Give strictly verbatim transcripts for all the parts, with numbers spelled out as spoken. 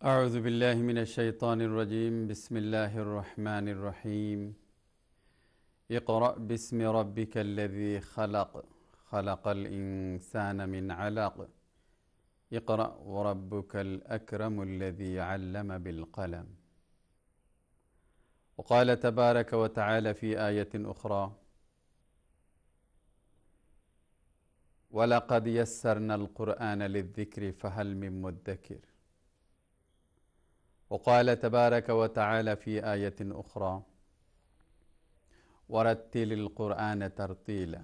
أعوذ بالله من الشيطان الرجيم بسم الله الرحمن الرحيم اقرأ باسم ربك الذي خلق خلق الإنسان من علق اقرأ وربك الأكرم الذي علم بالقلم. وقال تبارك وتعالى في آية أخرى ولقد يسرنا القرآن للذكر فهل من مدكر. وقال تبارك وتعالى في آية أخرى ورتل القرآن ترتيلا.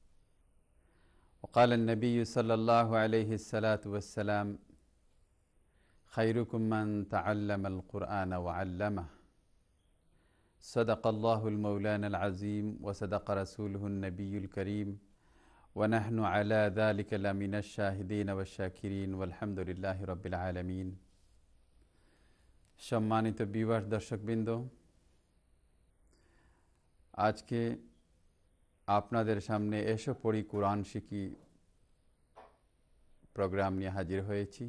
وقال النبي صلى الله عليه الصلاة والسلام خيركم من تعلم القرآن وعلمه. صدق الله المولانا العظيم وصدق رسوله النبي الكريم ونحن على ذلك لمن الشاهدين والشاكرين والحمد لله رب العالمين. সম্মানিত ভিউয়ার্স দর্শকবৃন্দ, আজকে আপনাদের সামনে এসো পড়ি কোরআন শিকি প্রোগ্রাম নিয়ে হাজির হয়েছি।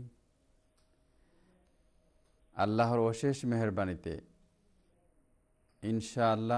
আল্লাহর অশেষ মেহেরবানিতে ইনশাআল্লাহ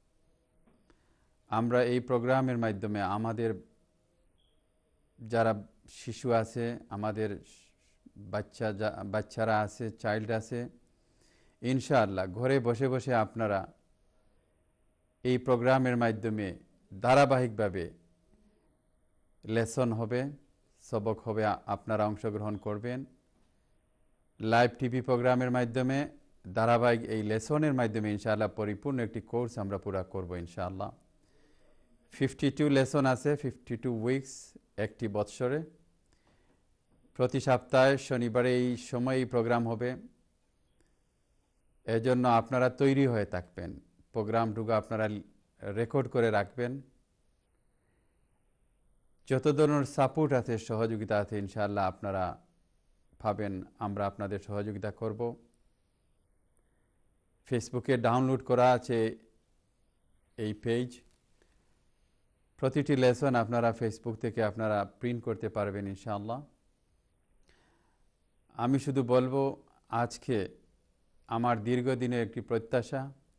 আমরা এই প্রোগ্রামের মাধ্যমে আমাদের যারা শিশু আছে, আমাদের বাচ্চা বাচ্চারা আছে, চাইল্ড আছে, ইনশাআল্লাহ ঘরে বসে বসে আপনারা এই প্রোগ্রামের মাধ্যমে ধারাবাহিকভাবে লেসন হবে, সবক হবে, আপনারা অংশগ্রহণ করবেন। লাইভ টিভি প্রোগ্রামের মাধ্যমে ধারাবাহিক এই লেসনের মাধ্যমে ইনশাআল্লাহ পরিপূর্ণ একটি কোর্স আমরা পুরা করব ইনশাআল্লাহ। ফিফটি টু লেসন আছে, ফিফটি টু উইকস, একটি বৎসরে। প্রতি সপ্তাহে শনিবারে এই সময় এই প্রোগ্রাম হবে। এজন্য আপনারা তৈরি হয়ে থাকবেন, প্রোগ্রামটুকু আপনারা রেকর্ড করে রাখবেন। যত ধরনের সাপোর্ট আছে, সহযোগিতা আছে, ইনশাআল্লাহ আপনারা পাবেন, আমরা আপনাদের সহযোগিতা করব। ফেসবুকে ডাউনলোড করা আছে এই পেজ। প্রতিটি লেসন আপনারা ফেসবুক থেকে আপনারা প্রিন্ট করতে পারবেন ইনশাআল্লাহ। আমি শুধু বলবো, আজকে আমার দীর্ঘদিনের একটি প্রত্যাশা।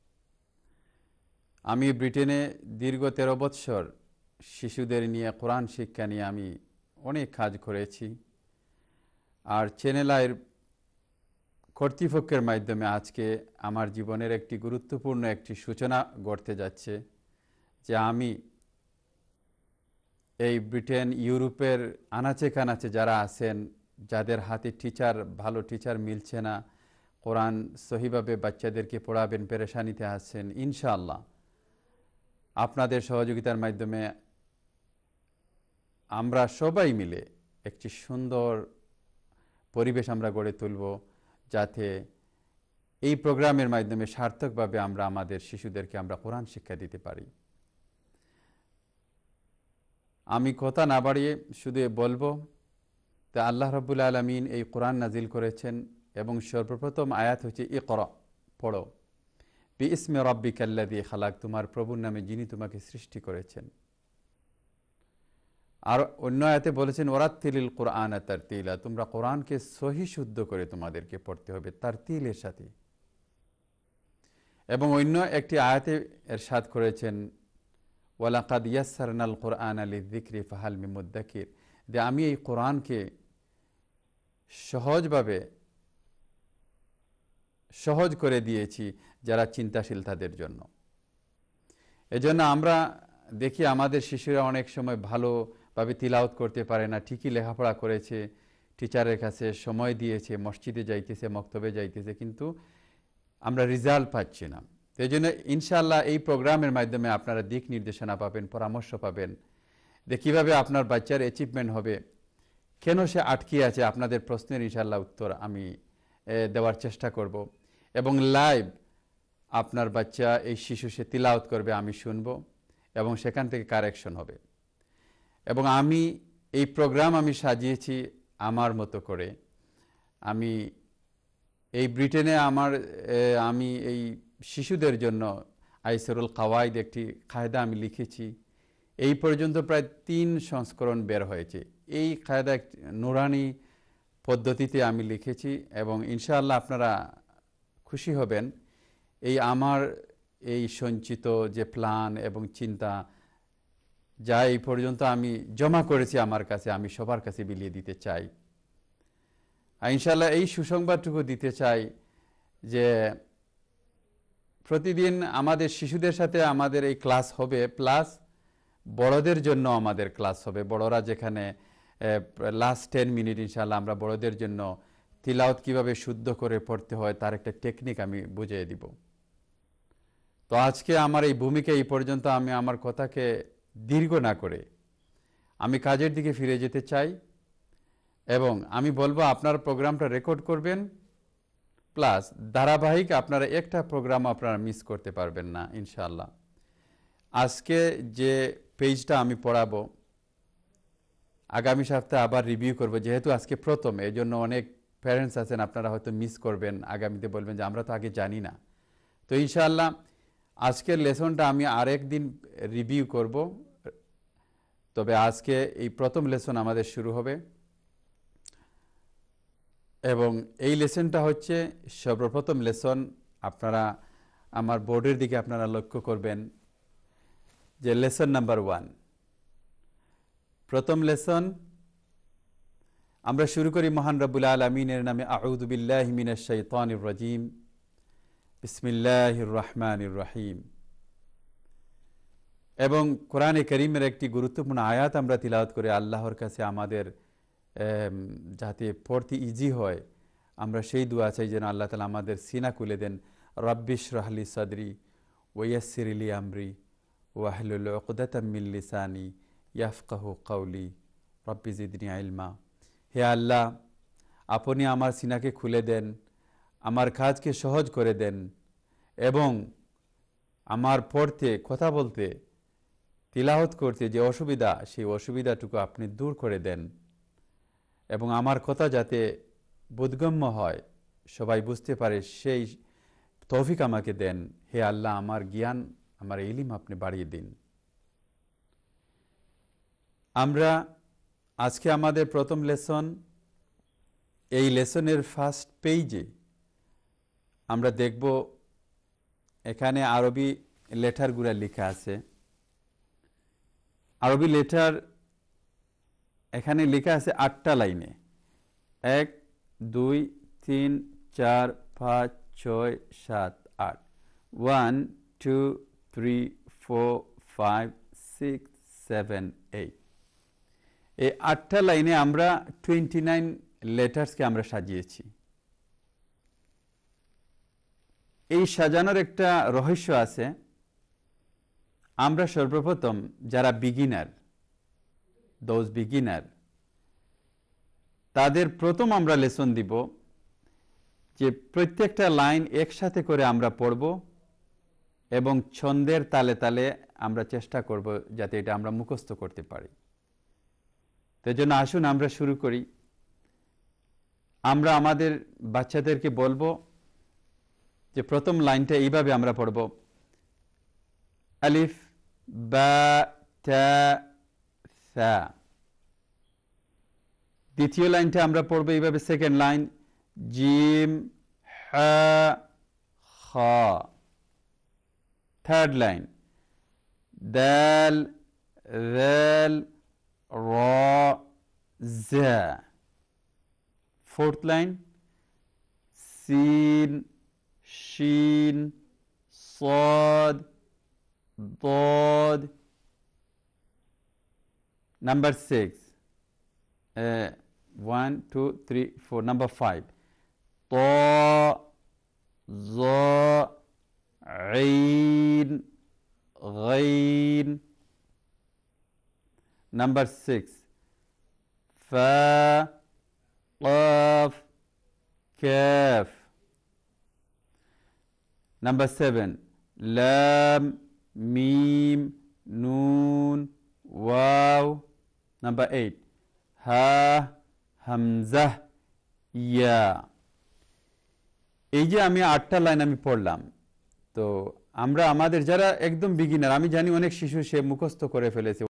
আমি ব্রিটেনে দীর্ঘ তেরো বৎসর শিশুদের নিয়ে কোরআন শিক্ষা নিয়ে আমি অনেক কাজ করেছি। আর চ্যানেল আইয়ের কর্তৃপক্ষের মাধ্যমে আজকে আমার জীবনের একটি গুরুত্বপূর্ণ একটি সূচনা ঘটতে যাচ্ছে, যে আমি এই ব্রিটেন, ইউরোপের আনাচে কানাচে যারা আছেন, যাদের হাতে টিচার, ভালো টিচার মিলছে না, কোরআন সহিভাবে বাচ্চাদেরকে পড়াবেন, পেরেশানিতে আছেন, ইনশাআল্লাহ আপনাদের সহযোগিতার মাধ্যমে আমরা সবাই মিলে একটি সুন্দর পরিবেশ আমরা গড়ে তুলব, যাতে এই প্রোগ্রামের মাধ্যমে সার্থকভাবে আমরা আমাদের শিশুদেরকে আমরা কোরআন শিক্ষা দিতে পারি। আমি কথা না বাড়িয়ে শুধু বলবো, তা আল্লাহ রাব্বুল আলামিন এই কোরআন নাজিল করেছেন এবং সর্বপ্রথম আয়াত হচ্ছে ইকরা, পড়ো, বিইসমি রাব্বিকাল্লাযী খালাক, তোমার প্রভুর নামে যিনি তোমাকে সৃষ্টি করেছেন। আর অন্য আয়াতে বলেছেন ওয়ারাত্তিলিল কুরআনা তারতিলা, তোমরা কোরআনকে সহি শুদ্ধ করে তোমাদেরকে পড়তে হবে, তারতিলের সাথে। এবং অন্য একটি আয়াতে ইরশাদ করেছেন ওয়ালাকাদ ইয়াসসারনাল কুরআনা লিযিকরি ফাহাল মিন মুদ্দাকির, যে আমি এই কোরআনকে সহজভাবে সহজ করে দিয়েছি যারা চিন্তাশীল তাদের জন্য। এজন্য আমরা দেখি আমাদের শিশুরা অনেক সময় ভালোভাবে তিলাওয়াত করতে পারে না, ঠিকই লেখাপড়া করেছে, টিচারের কাছে সময় দিয়েছে, মসজিদে যাইতেছে, মক্তবে যাইতেছে, কিন্তু আমরা রেজাল্ট পাচ্ছি না। এই জন্য ইনশাআল্লাহ এই প্রোগ্রামের মাধ্যমে আপনারা দিক নির্দেশনা পাবেন, পরামর্শ পাবেন, যে কীভাবে আপনার বাচ্চার অ্যাচিভমেন্ট হবে, কেন সে আটকে আছে, আপনাদের প্রশ্নের ইনশাআল্লাহ উত্তর আমি দেওয়ার চেষ্টা করব। এবং লাইভ আপনার বাচ্চা, এই শিশু সে তিলাওয়াত করবে, আমি শুনব এবং সেখান থেকে কারেকশন হবে। এবং আমি এই প্রোগ্রাম আমি সাজিয়েছি আমার মতো করে। আমি এই ব্রিটেনে আমার আমি এই শিশুদের জন্য আইসরুল কাওয়াইদ একটি কায়দা আমি লিখেছি। এই পর্যন্ত প্রায় তিন সংস্করণ বের হয়েছে। এই কায়দা নুরানি পদ্ধতিতে আমি লিখেছি এবং ইনশাআল্লাহ আপনারা খুশি হবেন। এই আমার এই সঞ্চিত যে প্ল্যান এবং চিন্তা যা এই পর্যন্ত আমি জমা করেছি আমার কাছে, আমি সবার কাছে বিলিয়ে দিতে চাই। আর ইনশাআল্লাহ এই সুসংবাদটুকু দিতে চাই যে প্রতিদিন আমাদের শিশুদের সাথে আমাদের এই ক্লাস হবে, প্লাস বড়দের জন্য আমাদের ক্লাস হবে। বড়রা যেখানে লাস্ট টেন মিনিট ইনশাআল্লাহ আমরা বড়দের জন্য তিলাওয়াত কিভাবে শুদ্ধ করে পড়তে হয় তার একটা টেকনিক আমি বুঝিয়ে দিব। তো আজকে আমার এই ভূমিকা এই পর্যন্ত, আমি আমার কথাকে দীর্ঘ না করে আমি কাজের দিকে ফিরে যেতে চাই এবং আমি বলবো আপনার প্রোগ্রামটা রেকর্ড করবেন, প্লাস ধারাবাহিক আপনারা একটা প্রোগ্রাম আপনারা মিস করতে পারবেন না ইনশাআল্লাহ। আজকে যে পেজটা আমি পড়াবো আগামী সপ্তাহে আবার রিভিউ করব, যেহেতু আজকে প্রথম, এই জন্য অনেক প্যারেন্টস আছেন আপনারা হয়তো মিস করবেন, আগামীতে বলবেন যে আমরা তো আগে জানি না। তো ইনশাআল্লাহ আজকের লেসনটা আমি আরেক দিন রিভিউ করব, তবে আজকে এই প্রথম লেসন আমাদের শুরু হবে এবং এই লেসনটা হচ্ছে সর্বপ্রথম লেসন। আপনারা আমার বোর্ডের দিকে আপনারা লক্ষ্য করবেন যে লেসন নাম্বার ওয়ান, প্রথম লেসন। আমরা শুরু করি মহান রব্বুল আলামিনের নামে। আউযু বিল্লাহি মিনাশ শাইতানির রাজিম, বিসমিল্লাহির রহমানির রহিম। এবং কোরআনে কারীমের একটি গুরুত্বপূর্ণ আয়াত আমরা তিলাওয়াত করে আল্লাহর কাছে আমাদের যাতে পড়তে ইজি হয়, আমরা সেই দোয়া চাই যেন আল্লাহ তাআলা আমাদের সিনা খুলে দেন। রাব্বিশ রাহলি সাদরি ওয়াইয়াসসির লি আমরি ওয়াহলুল উকদাতাম মিন লিসানি ইয়াফকাহু কাওলি রব্বি জিদনি ইলমা। হে আল্লাহ, আপনি আমার সিনাকে খুলে দেন, আমার কাজকে সহজ করে দেন এবং আমার পড়তে, কথা বলতে, তিলাওয়াত করতে যে অসুবিধা, সেই অসুবিধাটুকু আপনি দূর করে দেন এবং আমার কথা যাতে বোধগম্য হয়, সবাই বুঝতে পারে, সেই তৌফিক আমাকে দেন। হে আল্লাহ, আমার জ্ঞান, আমার ইলম আপনি বাড়িয়ে দিন। আমরা আজকে আমাদের প্রথম লেসন, এই লেসনের ফার্স্ট পেজে আমরা দেখব এখানে আরবি লেটারগুলো লেখা আছে। আরবি লেটার এখানে লেখা আছে আটটা লাইনে, এক দুই তিন চার পাঁচ ছয় সাত আট, one two three four five six seven eight. এই আটটা লাইনে আমরা টোয়েন্টি নাইন লেটার্সকে আমরা সাজিয়েছি। এই সাজানোর একটা রহস্য আছে। আমরা সর্বপ্রথম যারা বিগিনার, দোজ বিগিনার, তাদের প্রথম আমরা লেসন দিব যে প্রত্যেকটা লাইন একসাথে করে আমরা পড়ব এবং ছন্দের তালে তালে আমরা চেষ্টা করব যাতে এটা আমরা মুখস্থ করতে পারি। তো জন্য আসুন আমরা শুরু করি। আমরা আমাদের বাচ্চাদেরকে বলবো যে প্রথম লাইনটা এইভাবে আমরা পড়ব, আলিফ বা তা সা। দ্বিতীয় লাইনটা আমরা পড়বো এইভাবে, সেকেন্ড লাইন জিম হা খা। থার্ড লাইন দাল রাল রা জা। ফোর্থ লাইন সিন শিন صاد ضاد. Number six, uh, one, two, three, four. Number five, طا ظا عين غين. Number six, فا قاف كاف. Number seven, لام ميم نون واو. Number eight, হা হামজা ইয়া। এই যে আমি আটটা লাইন আমি পড়লাম, তো আমরা আমাদের যারা একদম বিগিনার, আমি জানি অনেক শিশু সে মুখস্থ করে ফেলেছে,